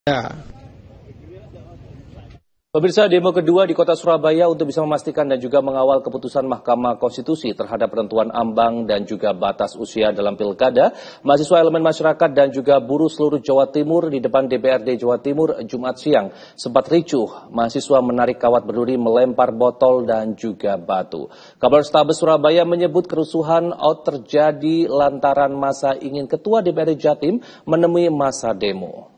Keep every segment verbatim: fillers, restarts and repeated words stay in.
Ya. Pemirsa, demo kedua di kota Surabaya untuk bisa memastikan dan juga mengawal keputusan Mahkamah Konstitusi terhadap penentuan ambang dan juga batas usia dalam pilkada. Mahasiswa elemen masyarakat dan juga buruh seluruh Jawa Timur di depan D P R D Jawa Timur Jumat siang sempat ricuh. Mahasiswa menarik kawat berduri, melempar botol dan juga batu. Kapolrestabes Surabaya menyebut kerusuhan out terjadi lantaran massa ingin Ketua D P R D Jatim menemui massa demo.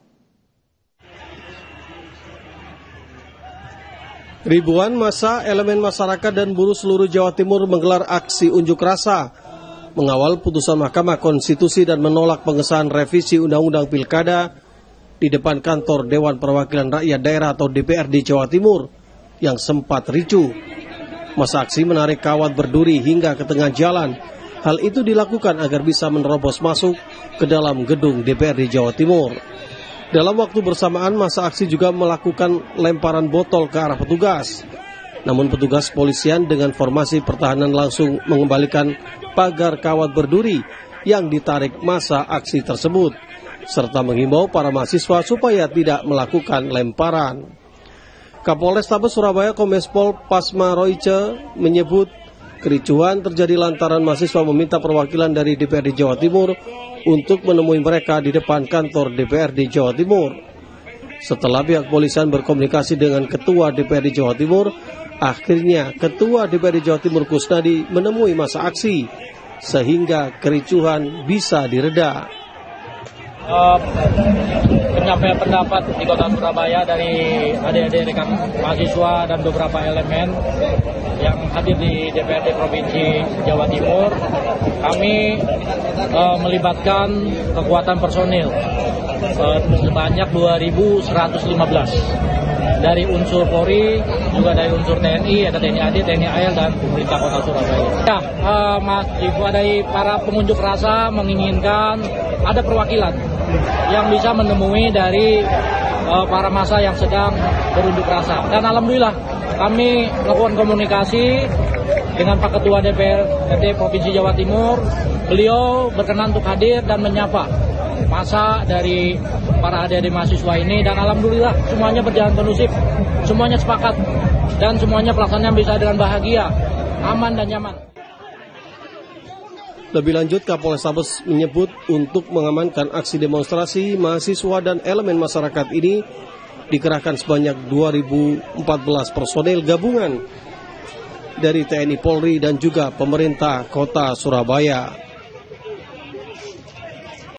Ribuan massa elemen masyarakat dan buruh seluruh Jawa Timur menggelar aksi unjuk rasa mengawal putusan Mahkamah Konstitusi dan menolak pengesahan revisi Undang-Undang Pilkada di depan kantor Dewan Perwakilan Rakyat Daerah atau D P R D Jawa Timur yang sempat ricuh. Massa aksi menarik kawat berduri hingga ke tengah jalan. Hal itu dilakukan agar bisa menerobos masuk ke dalam gedung D P R D Jawa Timur. Dalam waktu bersamaan, massa aksi juga melakukan lemparan botol ke arah petugas. Namun petugas polisian dengan formasi pertahanan langsung mengembalikan pagar kawat berduri yang ditarik massa aksi tersebut, serta menghimbau para mahasiswa supaya tidak melakukan lemparan. Kapolrestabes Surabaya Kombes Pol Pasma Roice menyebut kericuhan terjadi lantaran mahasiswa meminta perwakilan dari D P R D Jawa Timur untuk menemui mereka di depan kantor D P R D Jawa Timur. Setelah pihak polisian berkomunikasi dengan Ketua D P R D Jawa Timur, akhirnya Ketua D P R D Jawa Timur Kusnadi menemui massa aksi, sehingga kericuhan bisa direda. Uh, penyampaian pendapat di kota Surabaya dari adik-adik rekan mahasiswa dan beberapa elemen yang hadir di D P R D Provinsi Jawa Timur, kami uh, melibatkan kekuatan personil uh, sebanyak dua ribu seratus lima belas dari unsur Polri, juga dari unsur T N I, ada T N I A D, T N I A L, dan pemerintah kota Surabaya. Ya, uh, Mas Ibu, dari para pengunjuk rasa menginginkan ada perwakilan yang bisa menemui dari uh, para massa yang sedang berunjuk rasa. Dan alhamdulillah kami melakukan komunikasi dengan Pak Ketua D P R D Provinsi Jawa Timur. Beliau berkenan untuk hadir dan menyapa massa dari para adik-adik mahasiswa ini, dan alhamdulillah semuanya berjalan kondusif, semuanya sepakat, dan semuanya pelaksanaan bisa dengan bahagia, aman dan nyaman. Lebih lanjut, Kapolrestabes menyebut untuk mengamankan aksi demonstrasi mahasiswa dan elemen masyarakat ini dikerahkan sebanyak dua ribu empat belas personel gabungan dari T N I Polri dan juga pemerintah kota Surabaya.